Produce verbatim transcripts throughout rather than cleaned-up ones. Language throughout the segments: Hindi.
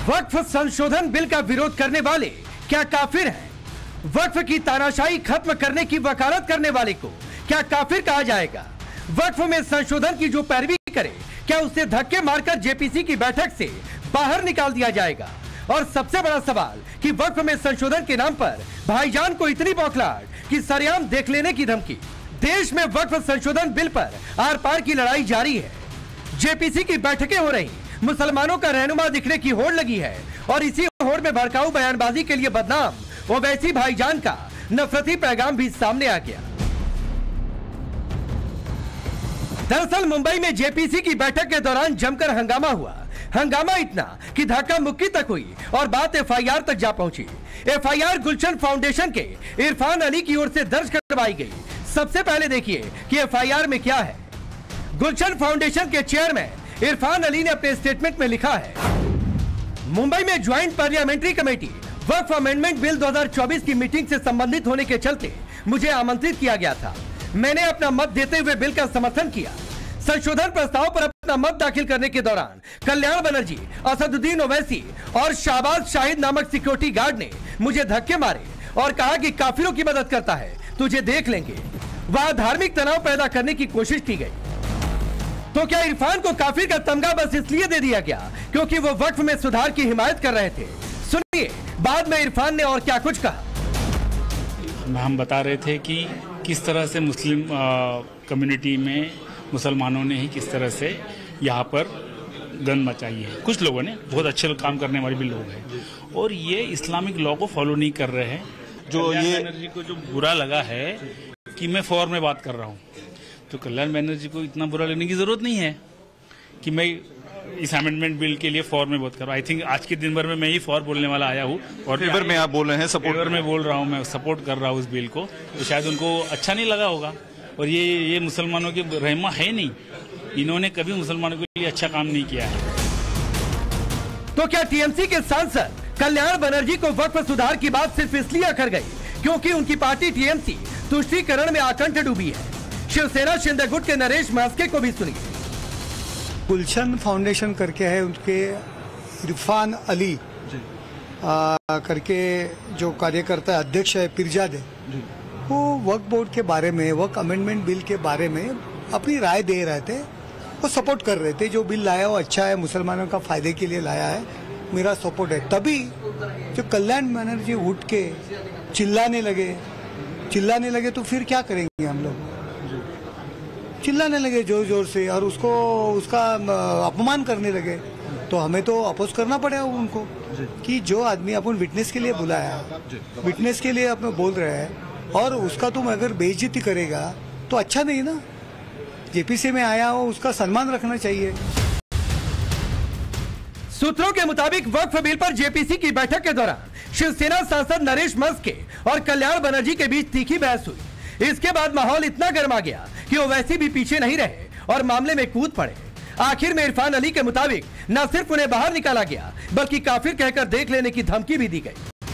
वक्फ संशोधन बिल का विरोध करने वाले क्या काफिर हैं? वक्फ की तानाशाही खत्म करने की वकालत करने वाले को क्या काफिर कहा जाएगा? वक्फ में संशोधन की जो पैरवी करे, क्या उसे धक्के मारकर जेपीसी की बैठक से बाहर निकाल दिया जाएगा? और सबसे बड़ा सवाल कि वक्फ में संशोधन के नाम पर भाईजान को इतनी बौखलाहट कि सरेआम देख लेने की धमकी। देश में वक्फ संशोधन बिल पर आर पार की लड़ाई जारी है। जेपीसी की बैठकें हो रही, मुसलमानों का रहनुमा दिखने की होड़ लगी है और इसी होड़ में भड़काऊ बयानबाजी के लिए बदनाम ओवैसी भाईजान का नफरती पैगाम भी सामने आ गया। दरअसल मुंबई में जेपीसी की बैठक के दौरान जमकर हंगामा हुआ। हंगामा इतना कि धक्का मुक्की तक हुई और बात एफआईआर तक जा पहुंची। एफआईआर गुलशन फाउंडेशन के इरफान अली की ओर से दर्ज करवाई गई। सबसे पहले देखिए कि एफआईआर में क्या है। गुलशन फाउंडेशन के चेयरमैन इरफान अली ने अपने स्टेटमेंट में लिखा है, मुंबई में joint parliamentary committee Waqf amendment bill दो हज़ार चौबीस की मीटिंग से संबंधित होने के चलते मुझे आमंत्रित किया गया था। मैंने अपना मत देते हुए बिल का समर्थन किया। संशोधन प्रस्ताव पर अपना मत दाखिल करने के दौरान कल्याण बनर्जी, असदुद्दीन ओवैसी और शाहबाज शाहिद नामक सिक्योरिटी गार्ड ने मुझे धक्के मारे और कहा कि काफिरों की मदद करता है, तुझे देख लेंगे। वहां धार्मिक तनाव पैदा करने की कोशिश की गई। तो क्या इरफान को काफिर का तमगा बस इसलिए दे दिया गया क्योंकि वो वक्फ में सुधार की हिमायत कर रहे थे? सुनिए बाद में इरफान ने और क्या कुछ कहा। हम बता रहे थे कि किस तरह से मुस्लिम कम्युनिटी में मुसलमानों ने ही किस तरह से यहाँ पर गंद मचाई है। कुछ लोगों ने, बहुत अच्छे काम करने वाले भी लोग हैं, और ये इस्लामिक लॉ को फॉलो नहीं कर रहे हैं। जो ये बनर्जी को जो बुरा लगा है कि मैं फॉर में बात कर रहा हूँ, तो कल्याण बनर्जी को इतना बुरा लगने की जरूरत नहीं है कि मैं इस अमेंडमेंट बिल के लिए फॉर में बात कर रहा हूँ। आई थिंक आज के दिन भर में मैं ही फॉर बोलने वाला आया हूँ और फेवर में आप बोल रहे हैं, सपोर्ट में बोल रहा हूँ, मैं सपोर्ट कर रहा हूँ इस बिल को। तो शायद उनको अच्छा नहीं लगा होगा, और ये ये मुसलमानों के रहमा है नहीं, इन्होंने कभी मुसलमानों के लिए अच्छा काम नहीं किया है। तो क्या टीएमसी के सांसद कल्याण बनर्जी को वक्फ सुधार की बात सिर्फ इसलिए अखर गई क्योंकि उनकी पार्टी टीएमसी तुष्टीकरण में आकंठ डूबी है? शिवसेना शिंदे गुट के नरेश महस्के को भी सुनिए। गुलशन फाउंडेशन करके है, उनके इरफान अली आ, करके जो कार्यकर्ता अध्यक्ष है पिरजादे, वो वक्फ बोर्ड के बारे में, वक्फ अमेंडमेंट बिल के बारे में अपनी राय दे रहे थे। वो सपोर्ट कर रहे थे, जो बिल लाया वो अच्छा है, मुसलमानों का फायदे के लिए लाया है, मेरा सपोर्ट है। तभी जो कल्याण बनर्जी उठ के चिल्लाने लगे चिल्लाने लगे तो फिर क्या करेंगे हम लोग? चिल्लाने लगे जोर जोर से और उसको उसका अपमान करने लगे। तो हमें तो अपोज करना पड़ेगा उनको कि जो आदमी अपन विटनेस के लिए बुलाया, विटनेस के लिए अपन बोल रहे हैं, और उसका तुम अगर बेइज्जती करेगा तो अच्छा नहीं ना। जेपीसी में आया हो, उसका सम्मान रखना चाहिए। सूत्रों के मुताबिक वक्फ बिल पर जेपीसी की बैठक के दौरान शिवसेना सांसद नरेश महस्के और कल्याण बनर्जी के बीच तीखी बहस हुई। इसके बाद माहौल इतना गर्मा गया कि ओवैसी भी पीछे नहीं रहे और मामले में कूद पड़े। आखिर में इरफान अली के मुताबिक न सिर्फ उन्हें बाहर निकाला गया बल्कि काफिर कहकर देख लेने की धमकी भी दी गई।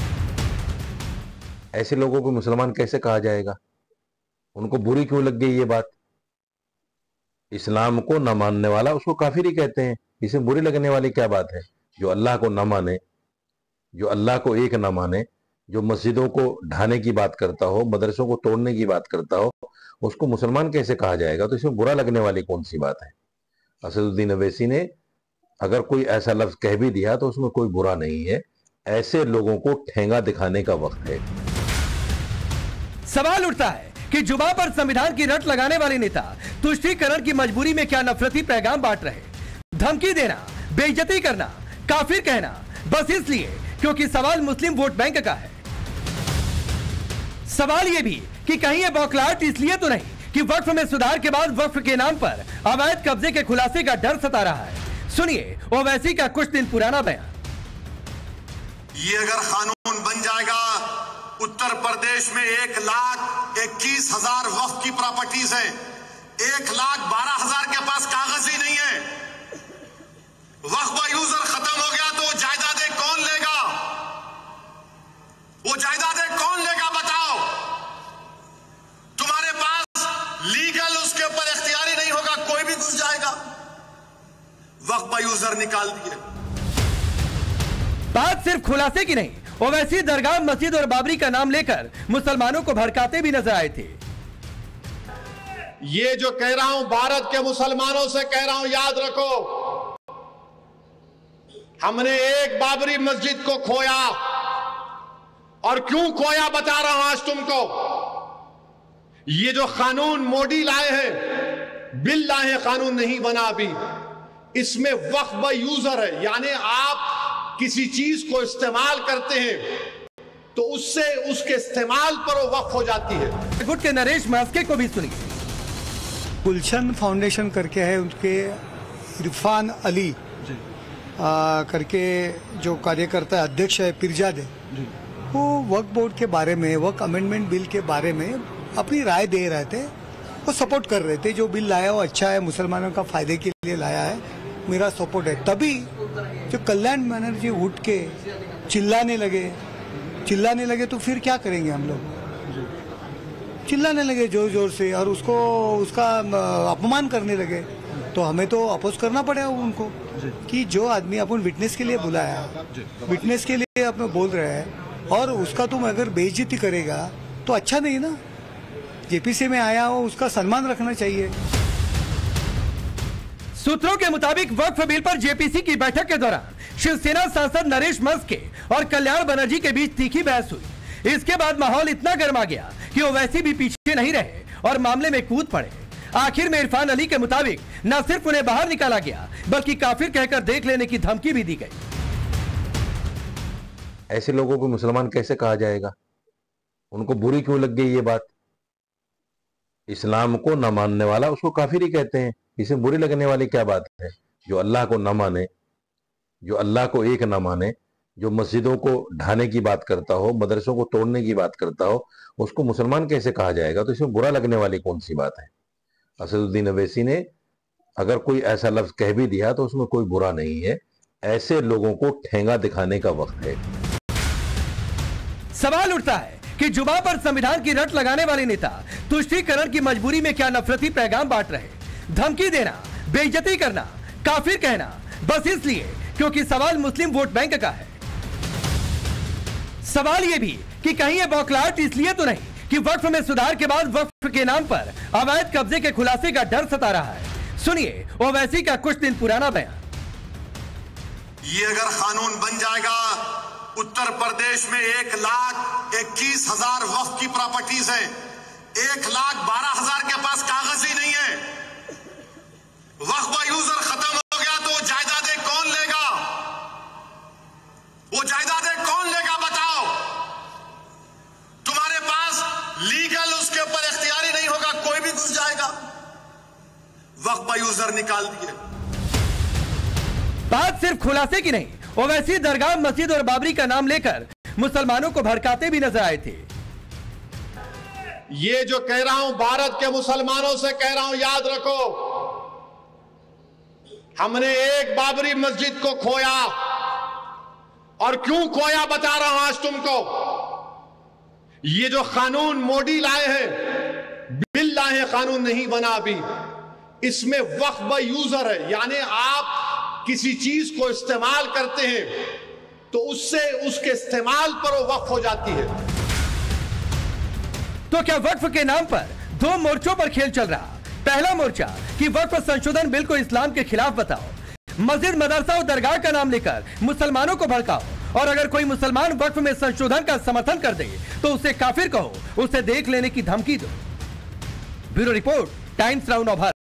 ऐसे लोगों को मुसलमान कैसे कहा जाएगा? उनको बुरी क्यों लग गई ये बात? इस्लाम को न मानने वाला उसको काफिर ही कहते हैं। इसमें बुरी लगने वाली क्या बात है? जो अल्लाह को न माने, जो अल्लाह को एक न माने, जो मस्जिदों को ढाने की बात करता हो, मदरसों को तोड़ने की बात करता हो, उसको मुसलमान कैसे कहा जाएगा? तो इसमें बुरा लगने वाली कौन सी बात है? असदुद्दीन ओवैसी ने अगर कोई ऐसा लफ्ज कह भी दिया तो उसमें कोई बुरा नहीं है। ऐसे लोगों को ठेंगा दिखाने का वक्त है। सवाल उठता है कि जुबा पर संविधान की रट लगाने वाले नेता तुष्टीकरण की मजबूरी में क्या नफरती पैगाम बांट रहे? धमकी देना, बेइज्जती करना, काफिर कहना, बस इसलिए क्योंकि सवाल मुस्लिम वोट बैंक का है। सवाल यह भी कि कहीं यह बौखलाहट इसलिए तो नहीं कि वक्फ में सुधार के बाद वक्फ के नाम पर अवैध कब्जे के खुलासे का डर सता रहा है। सुनिए ओवैसी का कुछ दिन पुराना बयान। ये अगर कानून बन जाएगा, उत्तर प्रदेश में एक लाख इक्कीस हजार वक्फ की प्रॉपर्टीज है, एक लाख बारह हजार के पास कागज ही नहीं है। वक्फ का यूजर खत्म हो गया तो जायदादें कौन लेगा? वो जायदादें कौन लेगा बताओ? तुम्हारे पास लीगल उसके ऊपर इख्तियारी नहीं होगा, कोई भी घुस जाएगा। वक्फ का यूजर निकाल दिए। बात सिर्फ खुलासे की नहीं, ओवैसी दरगाह, मस्जिद और बाबरी का नाम लेकर मुसलमानों को भड़काते भी नजर आए थे। ये जो कह रहा हूं भारत के मुसलमानों से कह रहा हूं, याद रखो, हमने एक बाबरी मस्जिद को खोया, और क्यों खोया बता रहा हूं आज तुमको। ये जो कानून मोदी लाए हैं, बिल लाए हैं, कानून नहीं बना अभी, इसमें वक्फ बाय यूजर है, यानी आप किसी चीज को इस्तेमाल करते हैं तो उससे उसके इस्तेमाल पर वो वक्फ हो जाती है। गुट के नरेश मास्के को भी सुनिए। गुलशन फाउंडेशन करके है, उनके इरफान अली आ, करके जो कार्यकर्ता है, अध्यक्ष है पिरजादे, वो वक्फ बोर्ड के बारे में, वक्फ अमेंडमेंट बिल के बारे में अपनी राय दे रहे थे, वो सपोर्ट कर रहे थे। जो बिल लाया वो अच्छा है, मुसलमानों का फायदे के लिए लाया है, मेरा सपोर्ट है। तभी जो कल्याण बनर्जी उठ के चिल्लाने लगे चिल्लाने लगे तो फिर क्या करेंगे हम लोग? चिल्लाने लगे जोर जोर से और उसको उसका अपमान करने लगे, तो हमें तो अपोज करना पड़ेगा उनको कि जो आदमी अपन विटनेस के लिए बुलाया, विटनेस के लिए अपन बोल रहे हैं, और उसका तुम अगर बेइज्जती करेगा तो अच्छा नहीं ना। जेपीसी में आया हो, उसका सम्मान रखना चाहिए। सूत्रों के मुताबिक वक्फ बिल पर जेपीसी की बैठक के दौरान शिवसेना सांसद नरेश मस्के और कल्याण बनर्जी के बीच तीखी बहस हुई। इसके बाद माहौल इतना गर्मा गया कि ओवैसी भी पीछे नहीं रहे और मामले में कूद पड़े। आखिर में इरफान अली के मुताबिक न सिर्फ उन्हें बाहर निकाला गया, बल्कि काफिर कहकर देख लेने की धमकी भी दी गई। ऐसे लोगों को मुसलमान कैसे कहा जाएगा? उनको बुरी क्यों लग गई ये बात? इस्लाम को न मानने वाला उसको काफिर ही कहते हैं। इसे बुरी लगने वाली क्या बात है? जो अल्लाह को न माने, जो अल्लाह को एक न माने, जो मस्जिदों को ढाने की बात करता हो, मदरसों को तोड़ने की बात करता हो, उसको मुसलमान कैसे कहा जाएगा? तो इसमें बुरा लगने वाली कौन सी बात है? असदुद्दीन अवैसी ने अगर कोई ऐसा लफ्ज कह भी दिया तो उसमें कोई बुरा नहीं है। ऐसे लोगों को ठेंगा दिखाने का वक्त है। सवाल उठता है कि जुबान पर संविधान की रट लगाने वाले नेता तुष्टीकरण की मजबूरी में क्या नफरती पैगाम बांट रहे? धमकी देना, बेइज्जती करना, काफिर कहना, बस इसलिए क्योंकि सवाल मुस्लिम वोट बैंक का है। सवाल यह भी कि कहीं यह बौखलाहट इसलिए तो नहीं कि वक्फ में सुधार के बाद वक्फ के नाम पर अवैध कब्जे के खुलासे का डर सता रहा है। सुनिए ओवैसी का कुछ दिन पुराना बयान। ये अगर कानून बन जाएगा, उत्तर प्रदेश में एक लाख इक्कीस हजार वक्फ की प्रॉपर्टीज हैं, एक लाख बारह हजार के पास कागज ही नहीं है। वक्फ बाय यूजर खत्म हो गया तो जायदादें कौन लेगा? वो जायदादें कौन लेगा बताओ? तुम्हारे पास लीगल उसके ऊपर इख्तियारी नहीं होगा, कोई भी घुस जाएगा। वक्फ बाय यूजर निकाल दिए। बात सिर्फ खुलासे की नहीं, ओवैसी दरगाह, मस्जिद और बाबरी का नाम लेकर मुसलमानों को भड़काते भी नजर आए थे। ये जो कह रहा हूं भारत के मुसलमानों से कह रहा हूं, याद रखो, हमने एक बाबरी मस्जिद को खोया, और क्यों खोया बता रहा हूं आज तुमको। ये जो कानून मोदी लाए हैं, बिल लाए हैं, कानून नहीं बना अभी, इसमें वक्फ बाय यूजर है, यानी आप किसी चीज को इस्तेमाल करते हैं तो उससे उसके इस्तेमाल पर वो वक्फ हो जाती है। तो क्या वक्फ के नाम पर दो मोर्चों पर खेल चल रहा? पहला मोर्चा कि वक्फ संशोधन बिल को इस्लाम के खिलाफ बताओ, मस्जिद, मदरसा और दरगाह का नाम लेकर मुसलमानों को भड़काओ, और अगर कोई मुसलमान वक्फ में संशोधन का समर्थन कर दे तो उसे काफिर कहो, उसे देख लेने की धमकी दो। Bureau report, times now Bharat.